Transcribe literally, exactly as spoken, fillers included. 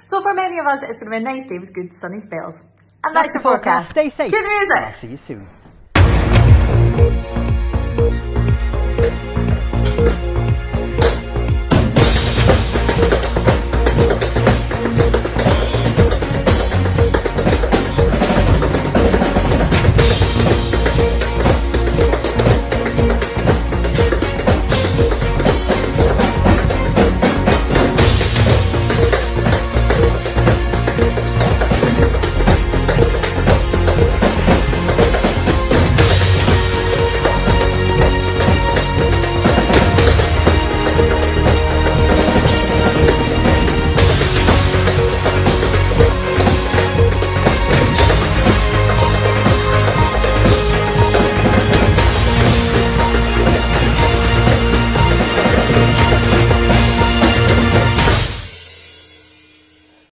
So for many of us, it's going to be a nice day with good sunny spells. And That's that's, the the forecast. Stay safe. Cue the music. I'll see you soon.